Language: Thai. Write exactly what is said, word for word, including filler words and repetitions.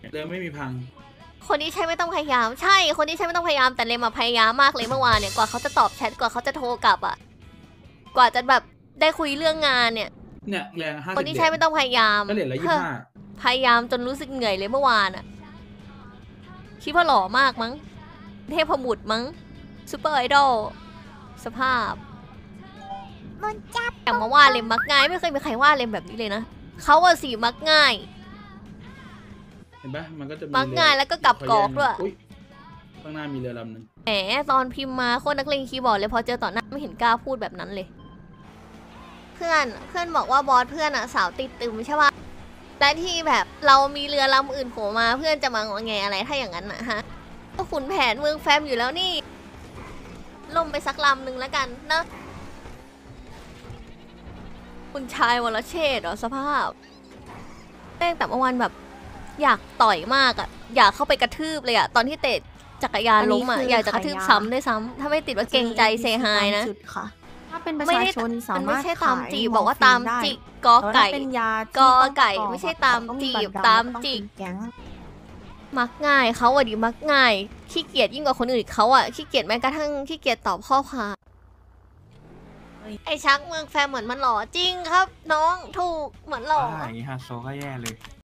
เรือไม่มีพังคนที่ใช่ไม่ต้องพยายามใช่คนที่ใช่ไม่ต้องพยายามแต่เลมมาพยายามมากเลยเมื่อวานเนี่ยกว่าเขาจะตอบแชทกว่าเขาจะโทรกลับอ่ะกว่าจะแบบได้คุยเรื่องงานเนี่ยเนี่ยแรงห้าสิบคนที่ใช่ไม่ต้องพยายามก็เหรียญละยี่ห้าพยายามจนรู้สึกเหนื่อยเลยเมื่อวานอ่ะคิดว่าหล่อมากมั้งเทพบุตรมั้งซูเปอร์ไอดอลสภาพมันจับแต่มาว่าเลมมักง่ายไม่เคยมีใครว่าเลมแบบนี้เลยนะเขาอะสิมักง่ายเห็นปะมันก็จะมักง่ายแล้วก็กลับกอกด้วยข้างหน้ามีเรือลำหนึ่งแหมตอนพิมพ์มาโคตรนักเลงคีย์บอร์ดเลยพอเจอต่อหน้าไม่เห็นกล้าพูดแบบนั้นเลยเพื่อนเพื่อนบอกว่าบอสเพื่อนอะสาวติดตึมใช่ปะแต่ที่แบบเรามีเรือลำอื่นโผล่มาเพื่อนจะมางอแงอะไรถ้าอย่างนั้นนะฮะก็ขุนแผนเมืองแฟมอยู่แล้วนี่ล่มไปสักลำหนึ่งแล้วกันนะคุณชายวรเชษฐ์เหรอสภาพแม่งแต่เมื่อวานแบบอยากต่อยมากอะอยากเข้าไปกระทืบเลยอะตอนที่เตะจักรยานล้มอะอยากจะกระทืบซ้ำด้วยซ้ำถ้าไม่ติดว่าเกรงใจเซฮายนะถ้าเป็นประชาชนสามารถไม่ใช่ตามจีบบอกว่าตามจิกกอไก่กอไก่ไม่ใช่ตามจีบตามจิกมักง่ายเขาอะดิมักง่ายขี้เกียจยิ่งกว่าคนอื่นเขาอะขี้เกียจแม้กระทั่งขี้เกียจตอบข้อความไอชักเมืองแฟมเหมือนมันหล่อจริงครับน้องถูกเหมือนหล่ออย่างนี้ฮะโซก็แย่เลย